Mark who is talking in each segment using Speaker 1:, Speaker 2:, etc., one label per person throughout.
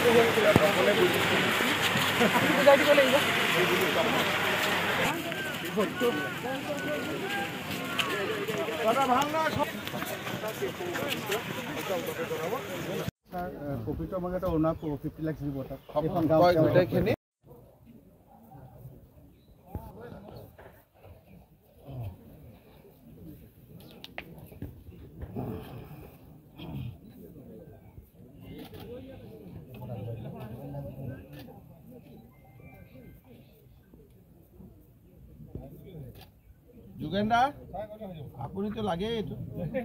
Speaker 1: প্ৰকৃত মতে অনা 50 লাখ দিব তাক
Speaker 2: গোটেইখিনি
Speaker 1: যোগেন্দা আপুনি তো লাগে এইটো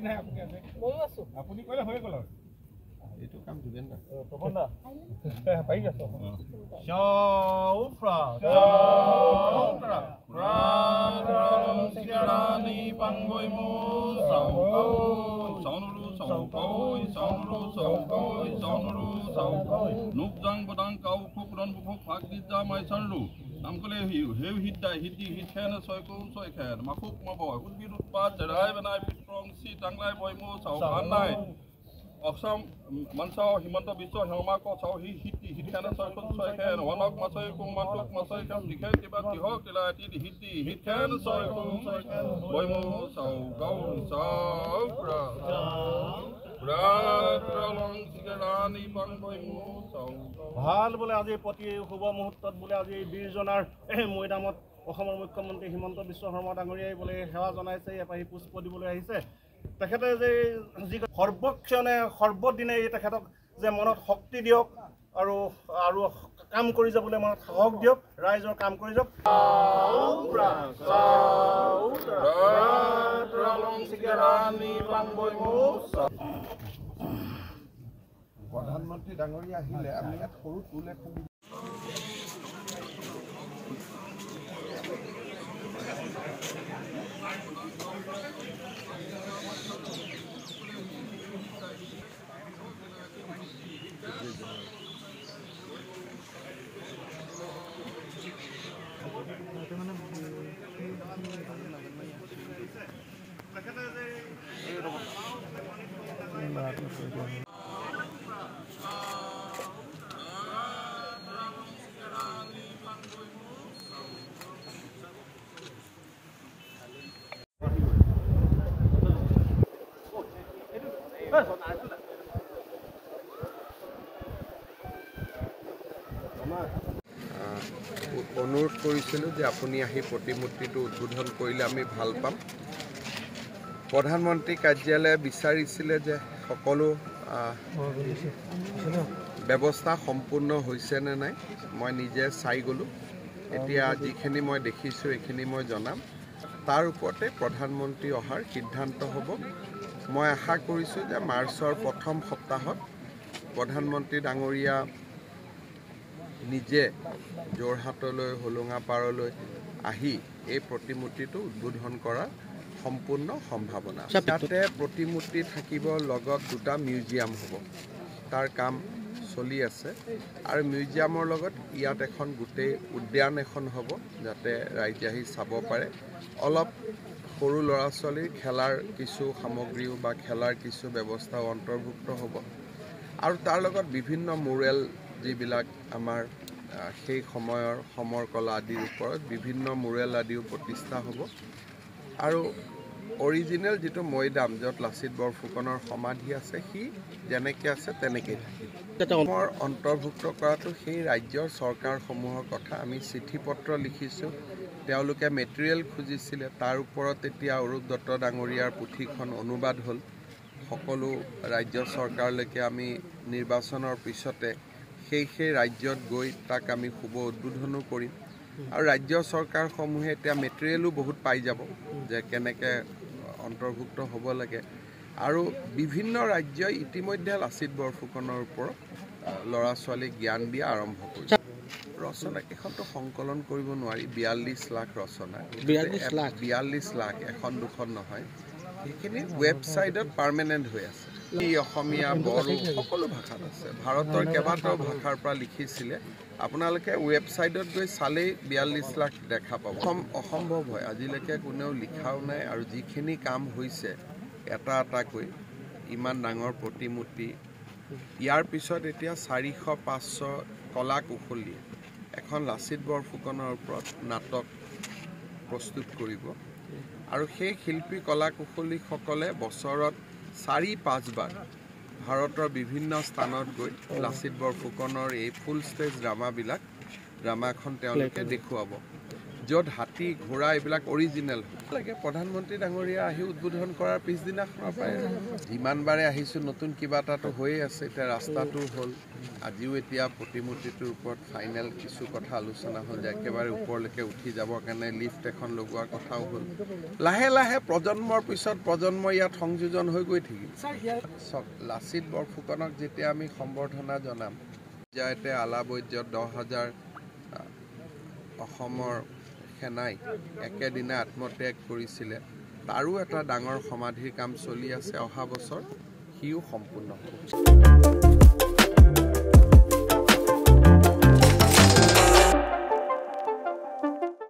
Speaker 1: আপুনি কইলে হৈ গল এইটো কাম যোগেন্দা তপনদা পাই গেছ শাউফ্ৰা ৰাম শিৰানি পাংবইমু সাউনুৰু সাউকই নুকজাং বদাং কাউ ফুকৰন বুফক ফাগদিজা মাইছানলু নামকলে হেউ হিদ্দা হিদ্দি হিথেন ছয়কৌ ছয়খেন মাফুক মাবয় উদ্ভিদ উৎপাদ জৰাই বেনাই পিত্ৰং সি টাংলাই বইমু সাউখান নাই অসম মনসাও হিমন্ত বিশ্ব হেমা কছাও হিদ্দি হিথেন ছয়কৌ ছয়খেন ওয়ানক মাছয় কুমানটক মাছয় কাম লিখে কিবা কিহক তিলাতি হিদ্দি হিথেন ছয়কৌ ছয়খেন বইমু সাউগাও সাউপ্ৰা
Speaker 3: ভাল বোলে আজি প্ৰতি শুভ মুহূৰ্তত বোলে আজি বীৰজনাৰ মৈদামত অসমৰ মুখ্যমন্ত্ৰী হিমন্ত বিশ্ব শৰ্মা ডাঙৰীয়াই বোলে সেৱা জনাইছে এপাহি পুষ্প দিবলৈ আহিছে তেখেতে যে যি সৰ্বক্ষণে সৰ্বদিনে তেখেতক যে মনত শক্তি দিয়ক আৰু আৰু কাম কৰি যাবলৈ মনত সাহস দিয়ক ৰাইজৰ কাম কৰি যাওক
Speaker 1: প্ৰধানমন্ত্ৰী ডাঙৰীয়া আহিলে আমি ইয়াত সৰু টুল এখন অনুৰোধ কৰিছিলোঁ যে আপুনি আহি প্ৰতিমূৰ্তিটো উদ্বোধন কৰিলে আমি ভাল পাম প্ৰধানমন্ত্ৰী কাৰ্যালয়ে বিচাৰিছিলে যে সকলো ব্যৱস্থা সম্পূৰ্ণ হৈছে নে নাই মই নিজে চাই গ'লোঁ এতিয়া যিখিনি মই দেখিছোঁ এইখিনি মই জনাম তাৰ ওপৰতে প্ৰধানমন্ত্ৰী অহাৰ সিদ্ধান্ত হ'ব মই আশা কৰিছোঁ যে মাৰ্চৰ প্ৰথম সপ্তাহত প্ৰধানমন্ত্ৰী ডাঙৰীয়া নিজে যোৰহাটলৈ হোলোঙাপাৰলৈ আহি এই প্ৰতিমূৰ্তিটো উদ্বোধন কৰা সম্পূৰ্ণ সম্ভাৱনা তাতে প্ৰতিমূৰ্তি থাকিব লগত দুটা মিউজিয়াম হ'ব তাৰ কাম চলি আছে আৰু মিউজিয়ামৰ লগত ইয়াত এখন গোটেই উদ্যান এখন হ'ব যাতে ৰাইজে আহি চাব পাৰে অলপ সৰু ল'ৰা ছোৱালীৰ খেলাৰ কিছু সামগ্ৰীও বা খেলাৰ কিছু ব্যৱস্থাও অন্তৰ্ভুক্ত হ'ব আৰু তাৰ লগত বিভিন্ন মুৰেল যিবিলাক আমাৰ সেই সময়ৰ সমৰ কলা আদিৰ ওপৰত বিভিন্ন মুৰেল আদিও প্ৰতিষ্ঠা হ'ব আৰু অৰিজিনেল যিটো মৈদাম য'ত লাচিত বৰফুকনৰ সমাধি আছে সি যেনেকৈ আছে তেনেকৈ থাকিব অন্তৰ্ভুক্ত কৰাটো সেই ৰাজ্যৰ চৰকাৰসমূহৰ কথা আমি চিঠি পত্ৰ লিখিছোঁ তেওঁলোকে মেটেৰিয়েল খুজিছিলে তাৰ ওপৰত এতিয়া অৰূপ দত্ত ডাঙৰীয়াৰ পুথিখন অনুবাদ হ'ল সকলো ৰাজ্য চৰকাৰলৈকে আমি নিৰ্বাচনৰ পিছতে সেই ৰাজ্যত গৈ তাক আমি শুভ উদ্বোধনো কৰিম আৰু ৰাজ্য চৰকাৰসমূহে এতিয়া মেটেৰিয়েলো বহুত পাই যাব যে কেনেকৈ অন্তৰ্ভুক্ত হ'ব লাগে আৰু বিভিন্ন ৰাজ্যই ইতিমধ্যে লাচিত বৰফুকনৰ ওপৰত ল'ৰা ছোৱালীক জ্ঞান দিয়া আৰম্ভ কৰিছে ৰচনা কেইখনতো সংকলন কৰিব নোৱাৰি 42 লাখ ৰচনা 42 লাখ এখন দুখন নহয় সেইখিনি ৱেবছাইটত পাৰ্মানেণ্ট হৈ আছে এই অসমীয়া বড়ো সকলো ভাষাত আছে ভাৰতৰ কেইবাটাও ভাষাৰ পৰা লিখিছিলে আপোনালোকে ৱেবছাইটত গৈ চালেই 42 লাখ দেখা পাব অসম্ভৱ হয় আজিলৈকে কোনেও লিখাও নাই আৰু যিখিনি কাম হৈছে এটা এটাকৈ ইমান ডাঙৰ প্ৰতিমূৰ্তি ইয়াৰ পিছত এতিয়া 400-500 কলা কুশলী এখন লাচিত বৰফুকনৰ ওপৰত নাটক প্ৰস্তুত কৰিব আৰু সেই শিল্পী কলা কুশলীসকলে বছৰত 4-5 বাৰ ভাৰতৰ বিভিন্ন স্থানত গৈ লাচিত বৰফুকনৰ এই ফুল ষ্টেজ ড্ৰামাখন তেওঁলোকে দেখুৱাব য'ত হাতী ঘোঁৰা এইবিলাক অৰিজিনেল লাগে প্ৰধানমন্ত্ৰী ডাঙৰীয়া আহি উদ্বোধন কৰাৰ পিছদিনাখনৰ পৰাই যিমানবাৰে আহিছোঁ নতুন কিবা এটাতো হৈয়ে আছে এতিয়া ৰাস্তাটো হ'ল আজিও এতিয়া প্ৰতিমূৰ্তিটোৰ ওপৰত ফাইনেল কিছু কথা আলোচনা হ'ল যে একেবাৰে ওপৰলৈকে উঠি যাবৰ কাৰণে লিফ্ট এখন লগোৱাৰ কথাও হ'ল লাহে লাহে প্ৰজন্মৰ পিছত প্ৰজন্ম ইয়াত সংযোজন হৈ গৈ থাকিল লাচিত বৰফুকনক যেতিয়া আমি সম্বৰ্ধনা জনাম যাতে আলাবৈদ্যত 10,000 অসমৰ সেনাই একেদিনা আত্মত্যাগ কৰিছিলে তাৰো এটা ডাঙৰ সমাধিৰ কাম চলি আছে অহা বছৰ সিও সম্পূৰ্ণ হ'ব